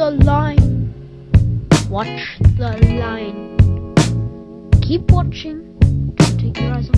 the line. Watch the line. Keep watching. Don't take your eyes off